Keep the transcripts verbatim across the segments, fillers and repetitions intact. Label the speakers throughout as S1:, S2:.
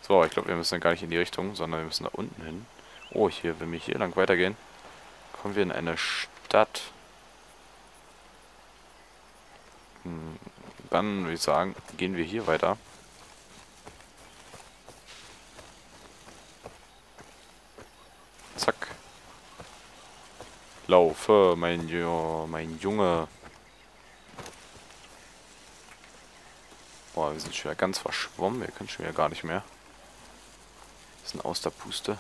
S1: So, ich glaube, wir müssen gar nicht in die Richtung, sondern wir müssen da unten hin. Oh, hier, wenn wir hier lang weitergehen, kommen wir in eine Stadt. Hm, dann würde ich sagen, gehen wir hier weiter. Zack. Laufe, mein, jo mein Junge. Boah, wir sind schon wieder ganz verschwommen. Wir können schon wieder gar nicht mehr. Wir sind aus der Puste.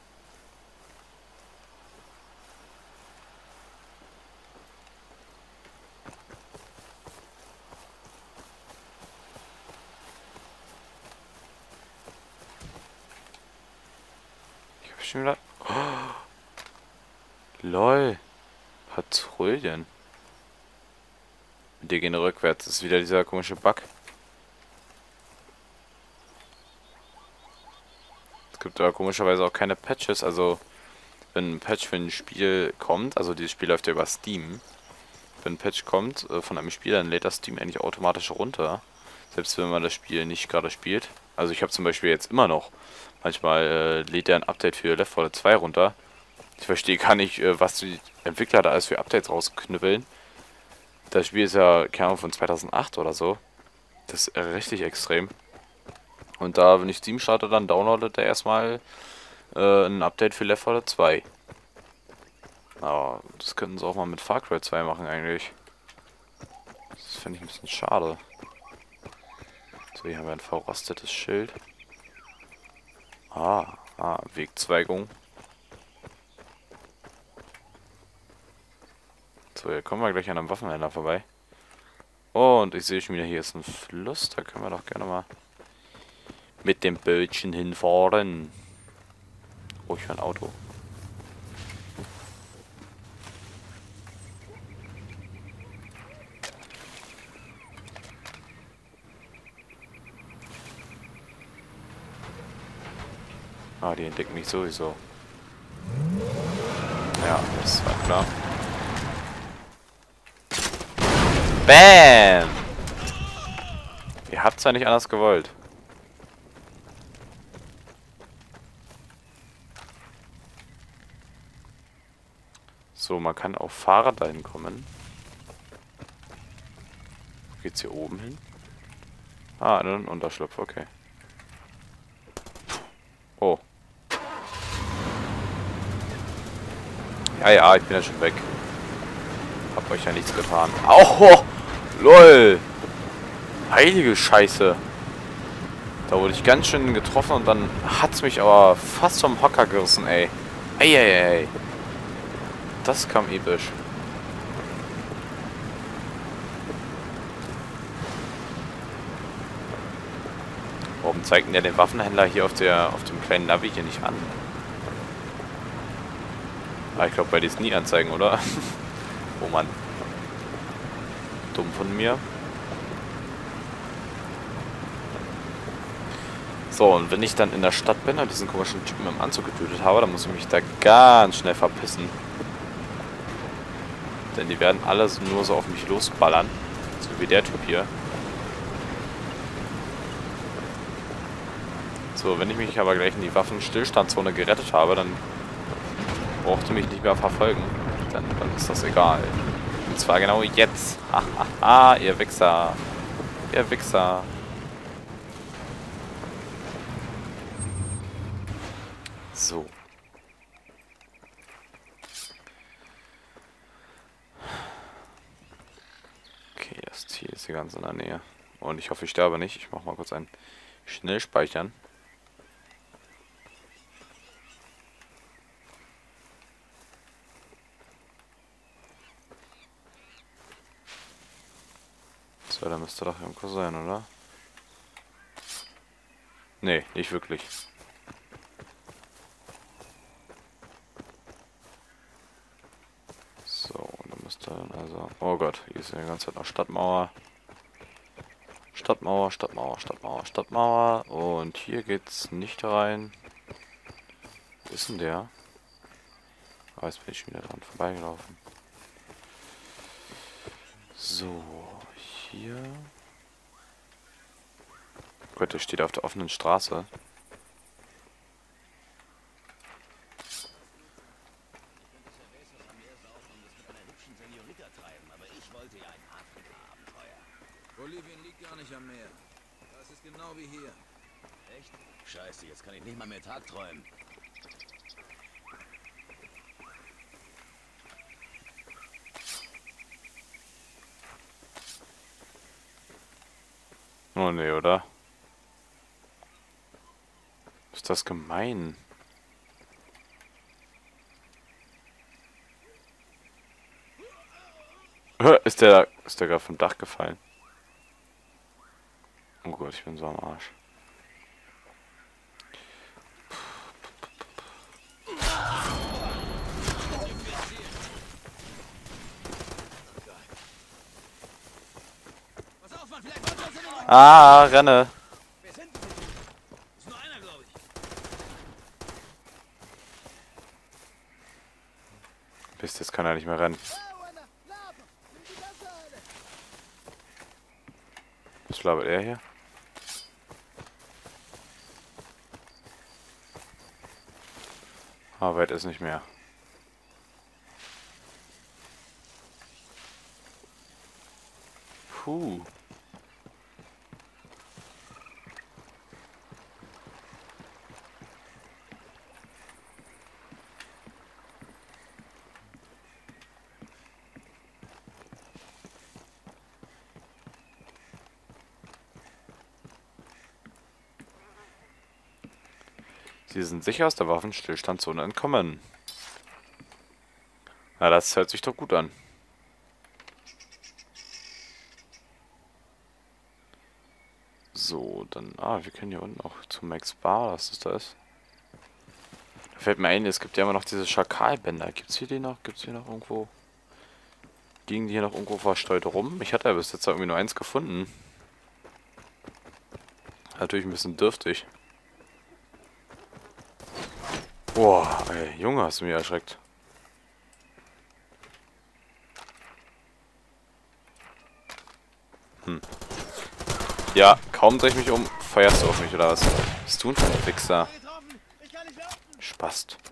S1: Ich hab schon wieder... Oh, lol. Patrouillen. Die gehen rückwärts. Das ist wieder dieser komische Bug. Es gibt aber komischerweise auch keine Patches. Also, wenn ein Patch für ein Spiel kommt, also dieses Spiel läuft ja über Steam. Wenn ein Patch kommt äh, von einem Spiel, dann lädt das Steam eigentlich automatisch runter. Selbst wenn man das Spiel nicht gerade spielt. Also ich habe zum Beispiel jetzt immer noch, manchmal äh, lädt er ein Update für Left four Dead zwei runter. Ich verstehe gar nicht, äh, was die Entwickler da alles für Updates rausknüppeln. Das Spiel ist ja, keine Ahnung, von zweitausendacht oder so. Das ist äh, richtig extrem. Und da, wenn ich Steam starte, dann downloadet er erstmal äh, ein Update für Left four Dead zwei. Aber das könnten sie auch mal mit Far Cry zwei machen eigentlich. Das finde ich ein bisschen schade. So, hier haben wir ein verrostetes Schild. Ah, ah, Wegzweigung. So, hier kommen wir gleich an einem Waffenhändler vorbei. Oh, und ich sehe schon wieder, hier ist ein Fluss. Da können wir doch gerne mal mit dem Bötchen hinfahren. Oh, ich höre ein Auto. Ah, die entdecken mich sowieso. Ja, das war klar. Bam! Ihr habt's ja nicht anders gewollt. So, man kann auf Fahrrad dahin kommen. Geht's hier oben hin? Ah, ein Unterschlupf, okay. Oh. Ja, ja, ich bin ja schon weg. Hab euch ja nichts getan. Au! Lol! Heilige Scheiße! Da wurde ich ganz schön getroffen und dann hat's mich aber fast vom Hocker gerissen, ey. Eieiei. Das kam episch. Warum zeigt denn der den Waffenhändler hier auf der auf dem kleinen Navi hier nicht an? Ah, ich glaube, bei die es nie anzeigen, oder? Oh Mann. Dumm von mir. So, und wenn ich dann in der Stadt bin und diesen komischen Typen im Anzug getötet habe, dann muss ich mich da ganz schnell verpissen. Denn die werden alles nur so auf mich losballern. So wie der Typ hier. So, wenn ich mich aber gleich in die Waffenstillstandzone gerettet habe, dann braucht ihr mich nicht mehr verfolgen. Dann, dann ist das egal. Und zwar genau jetzt. Hahaha, ihr Wichser. Ihr Wichser. So. Okay, das Ziel ist hier ganz in der Nähe. Und ich hoffe, ich sterbe nicht. Ich mache mal kurz ein Schnellspeichern. So, da müsste doch irgendwo sein, oder? Nee, nicht wirklich. So, da müsste dann also... Oh Gott, hier ist ja die ganze Zeit noch Stadtmauer. Stadtmauer, Stadtmauer, Stadtmauer, Stadtmauer. Und hier geht's nicht rein. Wo ist denn der? Ah, jetzt bin ich schon wieder dran vorbeigelaufen. So, hier... Gott, der steht auf der offenen Straße.
S2: wollte ja ein Afrika-Abenteuer.
S3: Bolivien liegt gar nicht am Meer. Das ist genau wie hier.
S2: Echt? Scheiße, jetzt kann ich nicht mal mehr tagträumen.
S1: Oh ne, oder? Ist das gemein? Hä, Ist der, ist der gerade vom Dach gefallen? Oh Gott, ich bin so am Arsch.
S2: Pass auf, Mann, vielleicht wollen wir uns in den Rücken.
S1: Ah, renne!
S2: Wer ist hinten? Ist nur einer, glaube ich.
S1: Mist, jetzt kann er nicht mehr rennen. Was labert er hier? Ah, weit ist nicht mehr. Puh. Sie sind sicher aus der Waffenstillstandszone entkommen. Na, das hört sich doch gut an. So, dann... Ah, wir können hier unten auch zu Max Bar, was das da ist. Da fällt mir ein, es gibt ja immer noch diese Schakalbänder. Gibt's hier die noch? Gibt's hier noch irgendwo? Liegen die hier noch irgendwo verstreut rum? Ich hatte ja bis jetzt irgendwie nur eins gefunden. Natürlich ein bisschen dürftig. Boah, ey, Junge, hast du mich erschreckt. Hm. Ja, kaum drehe ich mich um, feierst du auf mich, oder was? Was bist du denn für ein Wichser? Spast.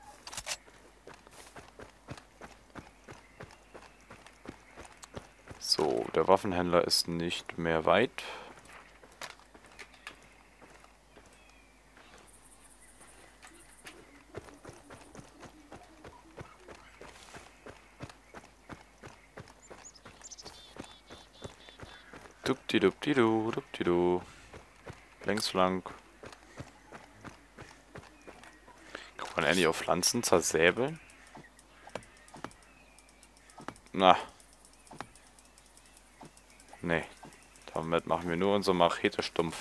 S1: So, der Waffenhändler ist nicht mehr weit. Dupdidu, dupdidu. Längs lang. Kann man eigentlich auf Pflanzen zersäbeln? Na. Nee. Damit machen wir nur unsere Machete stumpf.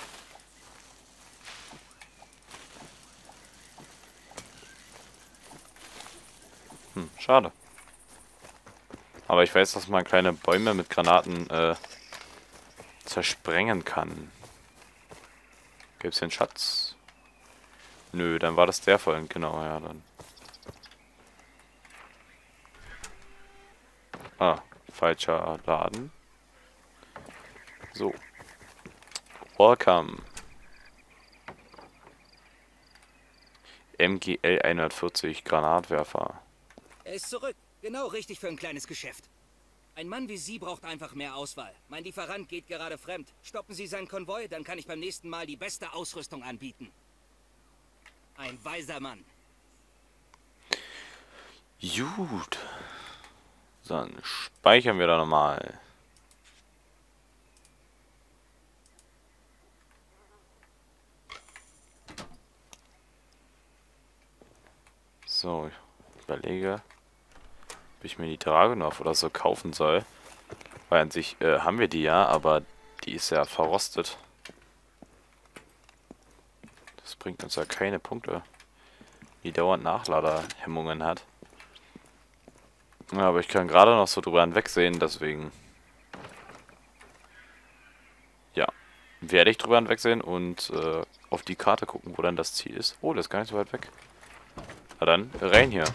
S1: Hm, schade. Aber ich weiß, dass man kleine Bäume mit Granaten äh, zersprengen kann. Gibt's hier einen Schatz? Nö, dann war das der vorhin, genau, ja, dann. Ah, falscher Laden. So. Welcome. M G L hundertvierzig Granatwerfer.
S4: Er ist zurück. Genau richtig für ein kleines Geschäft. Ein Mann wie Sie braucht einfach mehr Auswahl. Mein Lieferant geht gerade fremd. Stoppen Sie seinen Konvoi, dann kann ich beim nächsten Mal die beste Ausrüstung anbieten. Ein weiser Mann.
S1: Gut. Dann speichern wir da nochmal. So, ich überlege, ob ich mir die Dragunov oder so kaufen soll. Weil an sich äh, haben wir die ja, aber die ist ja verrostet. Das bringt uns ja keine Punkte. Die dauernd Nachladerhemmungen hat. Ja, aber ich kann gerade noch so drüber hinwegsehen, deswegen... Ja, werde ich drüber hinwegsehen und äh, auf die Karte gucken, wo dann das Ziel ist. Oh, das ist gar nicht so weit weg. Na dann, rein hier.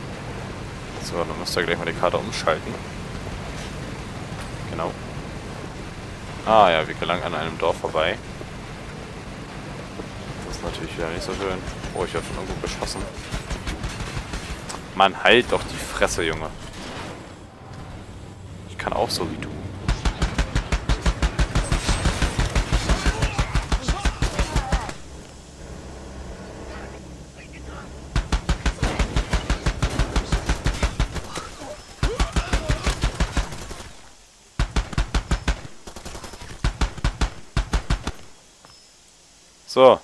S1: So, dann müsst ihr gleich mal die Karte umschalten. Genau. Ah ja, wir gelangen an einem Dorf vorbei. Das ist natürlich wieder nicht so schön. Oh, ich werde von irgendwo beschossen. Mann, halt doch die Fresse, Junge. Ich kann auch so wie du. So.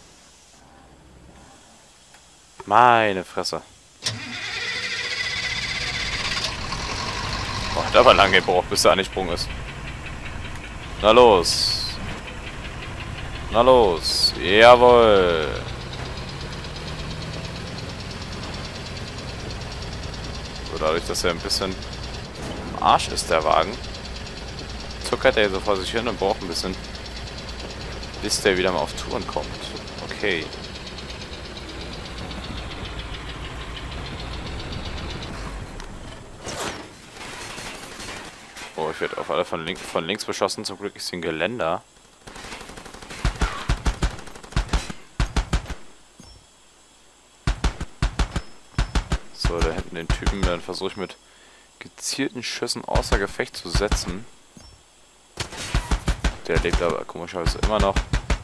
S1: Meine Fresse. Boah, hat aber lange gebraucht, bis er angesprungen ist. Na los. Na los. Jawohl. So, dadurch, dass er ein bisschen im Arsch ist, der Wagen, zuckert er so vor sich hin und braucht ein bisschen, bis der wieder mal auf Touren kommt. Okay. Oh, ich werde auf alle von, link von links beschossen. Zum Glück ist hier ein Geländer. So, da hinten den Typen, dann versuche ich mit gezielten Schüssen außer Gefecht zu setzen. Der lebt aber komischerweise immer noch.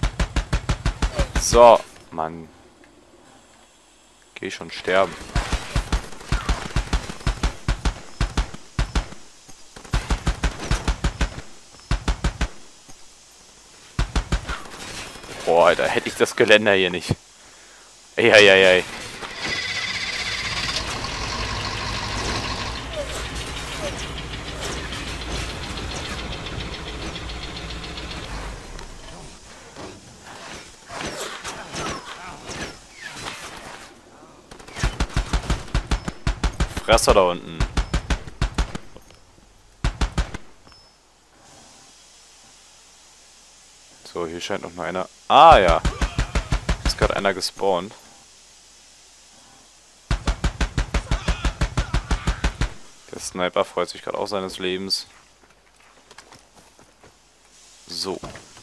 S1: So, Mann. Geh schon sterben. Boah, Alter, hätte ich das Geländer hier nicht. Eieiei. Fresser da unten. So, hier scheint noch mal einer. Ah ja. Ist gerade einer gespawnt. Der Sniper freut sich gerade auch seines Lebens. So.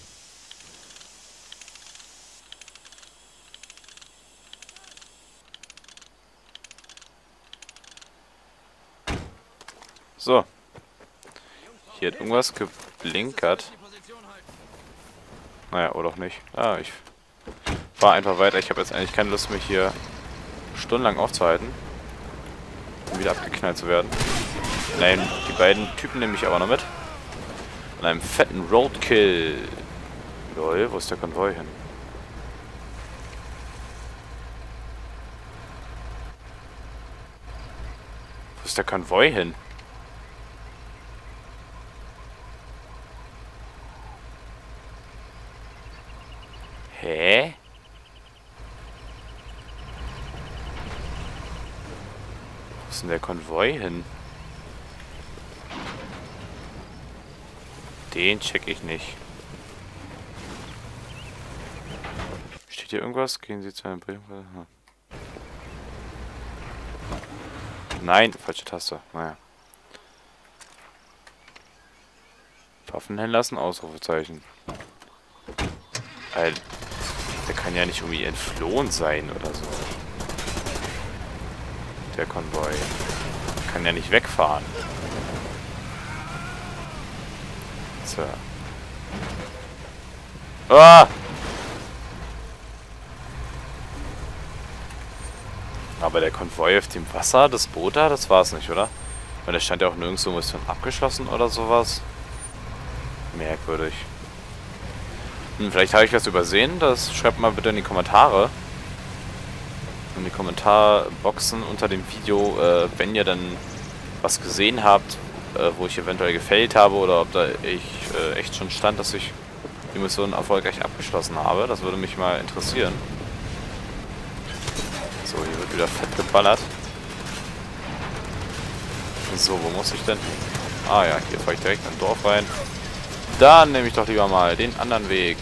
S1: So. Hier hat irgendwas geblinkert. Naja, oder auch nicht. Ah, ich fahre einfach weiter. Ich habe jetzt eigentlich keine Lust, mich hier stundenlang aufzuhalten. Um wieder abgeknallt zu werden. Nein, die beiden Typen nehme ich aber noch mit. An einem fetten Roadkill. Lol, wo ist der Konvoi hin? Wo ist der Konvoi hin? Hä? Wo ist denn der Konvoi hin? Den check ich nicht. Steht hier irgendwas? Gehen Sie zu einem Brief? Nein, falsche Taste. Naja. Waffen hinlassen? Ausrufezeichen. Alter. Der kann ja nicht irgendwie entflohen sein oder so. Der Konvoi. Der kann ja nicht wegfahren. So. Ah! Aber der Konvoi auf dem Wasser, das Boot da, das war es nicht, oder? Weil der stand ja auch nirgendwo Mission abgeschlossen oder sowas. Merkwürdig. Hm, vielleicht habe ich was übersehen. Das schreibt mal bitte in die Kommentare. In die Kommentarboxen unter dem Video, äh, wenn ihr dann was gesehen habt, äh, wo ich eventuell gefällt habe oder ob da ich äh, echt schon stand, dass ich die Mission erfolgreich abgeschlossen habe. Das würde mich mal interessieren. So, hier wird wieder fett geballert. So, wo muss ich denn? Ah ja, hier fahre ich direkt in ein Dorf rein. Dann nehme ich doch lieber mal den anderen Weg.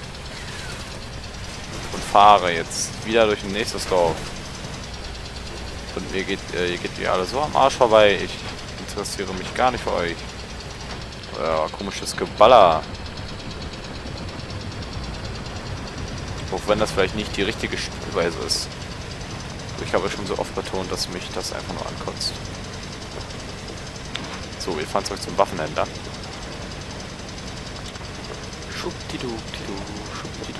S1: Und fahre jetzt wieder durch ein nächstes Dorf. Und ihr geht, äh, ihr geht mir alle so am Arsch vorbei. Ich interessiere mich gar nicht für euch. Ja, komisches Geballer. Auch wenn das vielleicht nicht die richtige Spielweise ist. Ich habe schon so oft betont, dass mich das einfach nur ankotzt. So, wir fahren zurück zum Waffenhändler. Schubdidu, schubdidu.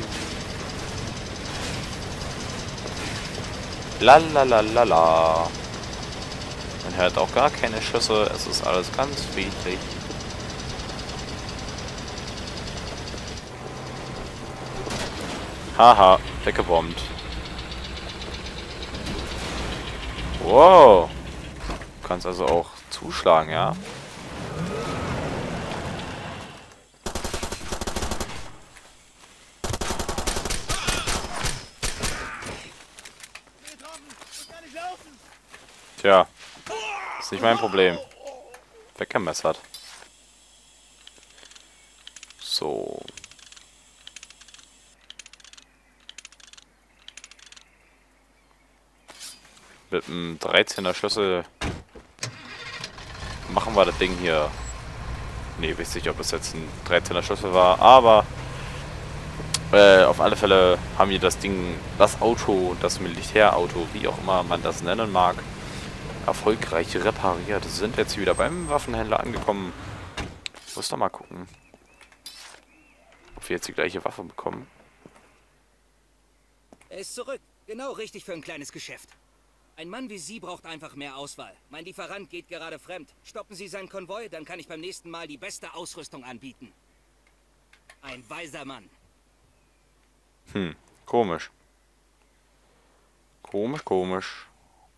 S1: Lalalala. Man hört auch gar keine Schüsse, es ist alles ganz friedlich. Haha, weggebombt. Wow. Du kannst also auch zuschlagen, ja? Tja, ist nicht mein Problem. Weggemessert. So. Mit einem dreizehner Schlüssel machen wir das Ding hier. Ne, weiß nicht, ob es jetzt ein dreizehner Schlüssel war, aber äh, auf alle Fälle haben wir das Ding, das Auto, das Militärauto, wie auch immer man das nennen mag, erfolgreich repariert. Sind jetzt wieder beim Waffenhändler angekommen. Ich muss doch mal gucken, ob wir jetzt die gleiche Waffe bekommen.
S4: Er ist zurück. Genau richtig für ein kleines Geschäft. Ein Mann wie Sie braucht einfach mehr Auswahl. Mein Lieferant geht gerade fremd. Stoppen Sie seinen Konvoi, dann kann ich beim nächsten Mal die beste Ausrüstung anbieten. Ein weiser Mann.
S1: Hm, komisch. Komisch, komisch.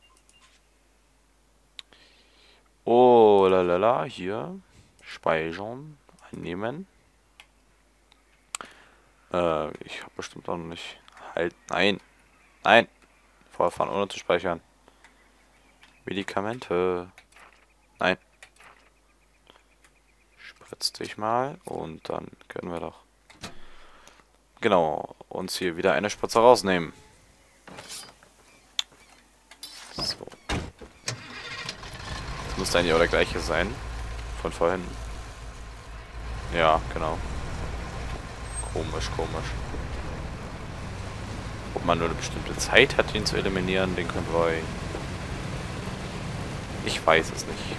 S1: Oh, lalala, hier. Speichern, einnehmen. Äh, ich habe bestimmt auch noch nicht... Halt, nein. Nein. Vorfahren ohne zu speichern. Medikamente. Nein. Spritz dich mal und dann können wir doch... Genau, uns hier wieder eine Spritze rausnehmen. So. Das müsste eigentlich auch der gleiche sein. Von vorhin. Ja, genau. Komisch, komisch. Ob man nur eine bestimmte Zeit hat, ihn zu eliminieren, den Konvoi. Ich weiß es nicht.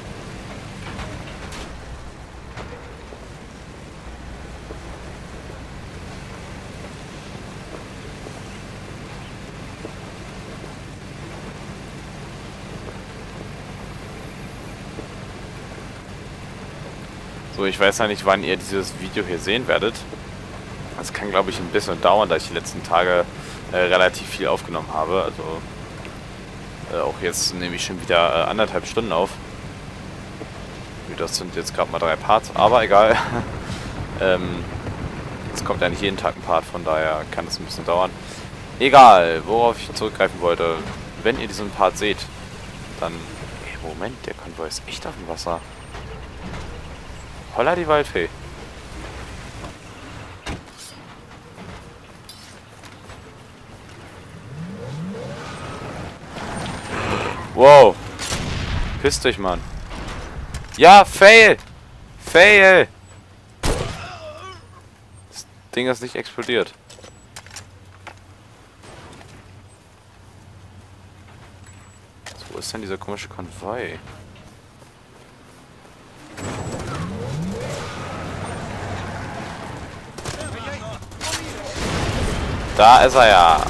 S1: So, ich weiß ja nicht, wann ihr dieses Video hier sehen werdet. Das kann, glaube ich, ein bisschen dauern, da ich die letzten Tage äh, relativ viel aufgenommen habe. Also äh, auch jetzt nehme ich schon wieder äh, anderthalb Stunden auf. Das sind jetzt gerade mal drei Parts, aber egal. ähm, es kommt ja nicht jeden Tag ein Part, von daher kann es ein bisschen dauern. Egal, worauf ich zurückgreifen wollte. Wenn ihr diesen Part seht, dann... Hey, Moment, der Konvoi ist echt auf dem Wasser. Holla die Waldfee. Wow. Piss dich, Mann. Ja, fail! Fail! Das Ding ist nicht explodiert. Wo ist denn dieser komische Konvoi? Da ist er ja.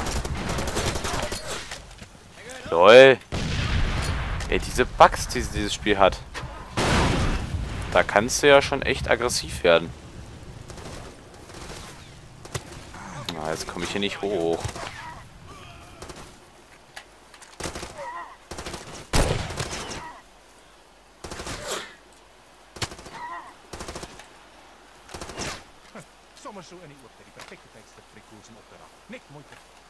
S1: Lol. Ey, diese Bugs, die dieses Spiel hat. Da kannst du ja schon echt aggressiv werden. Na, jetzt komme ich hier nicht hoch.
S5: Zomaar zo en die wordt die perfecte tekst voor die koers opgeraakt. Niks moeite.